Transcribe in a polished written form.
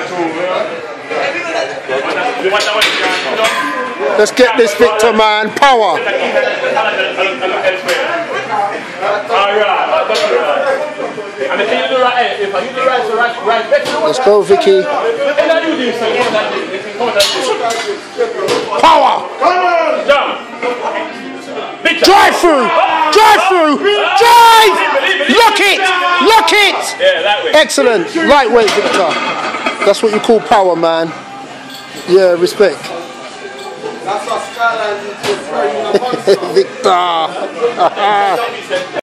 Let's get this, Victor, man. Power. Let's go, Vicky. Power. Drive through. Drive through. Drive. Lock it. Lock it. Excellent. Right way, Victor. That's what you call power, man. Yeah, respect. That's what Skyline is. Victor.